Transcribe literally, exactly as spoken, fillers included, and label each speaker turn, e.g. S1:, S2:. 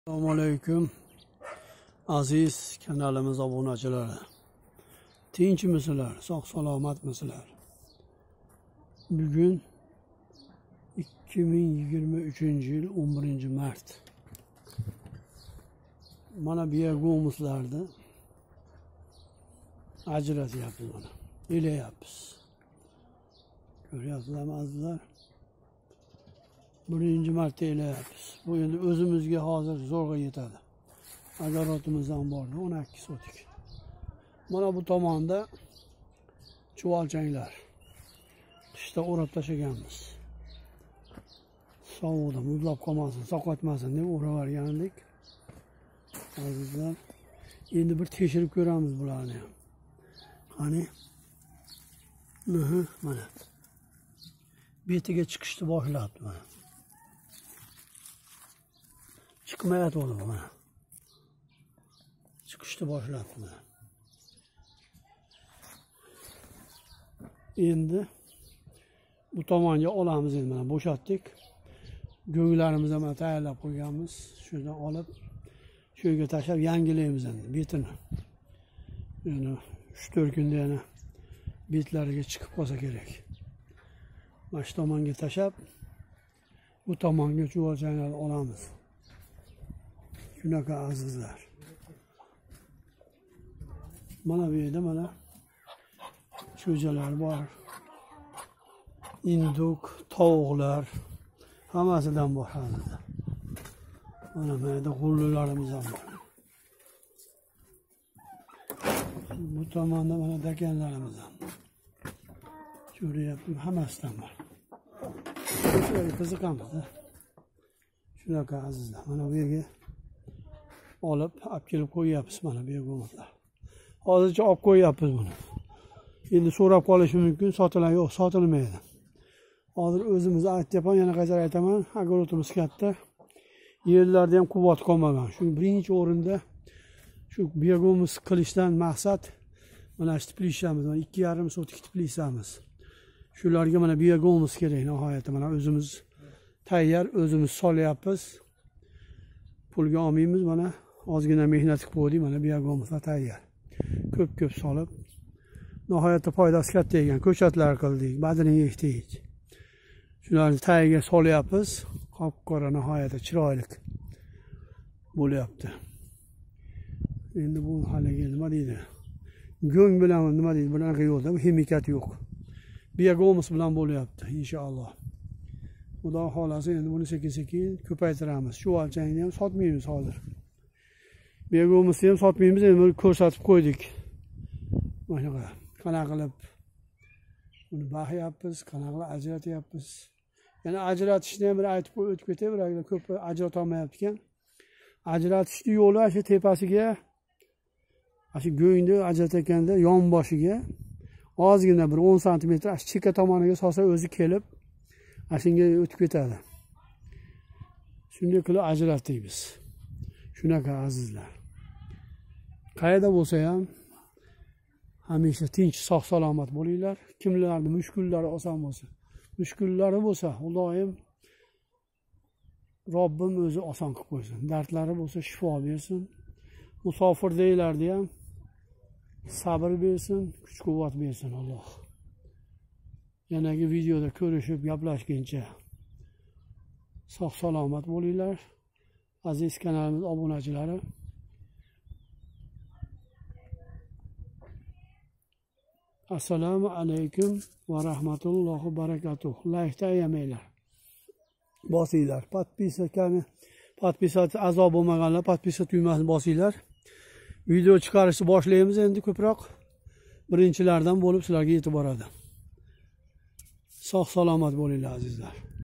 S1: Assalomu alaykum aziz kanalimiz obunachilari. Tinchmisizlar, sog' salomatmisizlar? Bugun ikki ming yigirma uchinchi yil o'n birinchi mart. Mana bu yergomizlarni ajratyapmiz, mana elayapmiz. Ko'ryapsizlarmi azizlar? Birinchi marta elayapmiz. Bu endi o'zimizga hozir zo'rg'a yetadi. Agarotimiz ham bor, o'n ikki sotik. Mana bu tomonda chuvalchanglar. Qishda o'rab tashlaganmiz. Sovuqda muzlab qolmasin, saqotmasin deb o'ravergandik. Azizlar, endi bir tekshirib ko'ramiz bularni ham. Qani? Mana. Betiga chiqishni boshlabdi mana. Chiqmayapti mana. Chiqishni boshlabdi mana. Endi bu tomonga olamiz, endi mana bo'shatdik. Go'nglarimizni ham tayyorlab qo'yganmiz. Shundan olib shu yerga tashlab yangilaymiz endi betini. Yana uch to'rt kunda yana betlariga chiqib qolsa kerak. Mana shu tomonga tashlab bu tomonga chuvalchanglarni olamiz. Shunaqa azizlar. Mana bu yerda mana cho'jalar bor. Induk, tovuqlar hammasidan bor hozirda. Mana bu yerda g'ullularimiz ham bor. Bu tomonda mana dakanlarimiz ham. Ko'ryapsizmi? Hammasidan bor. Shunga qiziqamiz. Shunaqa azizlar. Mana bu yerga olib, olib kelib qo'yyapmiz mana bu yerga. Hozircha olib qo'yyapmiz buni. Endi so'rab qolishi mumkin, sotilar yo'q, sotilmaydi. Hozir o'zimiz aytyapman, yana qaytar aytaman, agorotimiz katta. Yerlarda ham quvvat qolmagan. Shu birinchi o'rinda shu begomiz qilishdan maqsad mana shu tiplishamiz, mana ikki yarim sotik tiplishamiz. Shularga mana begomiz kerak nihoyatda. Mana o'zimiz tayyor, o'zimiz solyapmiz. Pulga olmaymiz, mana ozgina mehnat qilib qo'ydik, mana begomiz tayyor. Ko'p-ko'p solib nihoyatda foydasi katta ekan. Ko'chatlar qildik, badaniga ekdik. Shularni tagiga solyapmiz. Qop-qora nihoyatda chiroyli bo'lyapti. Endi bu haliga nima deydi? Go'ng bilan nima deydi? Bunaqa yo'qda, bu ximikat yo'q. Begomiz bilan bo'lyapti inshaalloh. Xudo xolasa endi buni sekin-sekin ko'paytiramiz. Chuvalchangni ham sotmaymiz hozir. Begomizni ham sotmaymiz, endi buni ko'rsatib qo'ydik. Mana qanaqa qilib buni baxyapmiz, qanaqa qilib ajratyapmiz. Yana ajratishni ham bir aytib o'tib ketay, biroq ko'p ajrata olmayapti ekan. Ajratishni yo'li shu tepasiga, shu go'ngni ajratayotganda yon boshiga ozgina bir o'n santimetr shu chekka tomoniga solsa o'zi kelib, shunga o'tib ketadi. Shunday qilib ajratdik biz. Shunaqa azizlar. Qayerda bo'lsa ham hamisha tinch, sog' salomat bo'linglar. Kimlarning mushkullari oson bo'lsa, mushkullari bo'lsa, Xudoyim Robbim o'zi oson qilib qo'ysin. Dardlari bo'lsa shifo bersin. Musofirdagilarga ham sabr bersin, kuch-quvvat bersin Alloh. Yanagi videoda ko'rishib, gaplashguncha sog' salomat bo'linglar. Aziz kanalimiz obunachilari. Assalomu alaykum va rahmatullohi va barakatuh. Like ayamanglar. Bosinglar. Podpisakani, podpisat a'zo bo'lmaganlar podpisat tugmasini bosinglar. Video chiqarishni boshlaymiz endi ko'proq. Birinchilardan bo'lib sizlarga yetib boradi. Sog' salomat bo'linglar azizlar.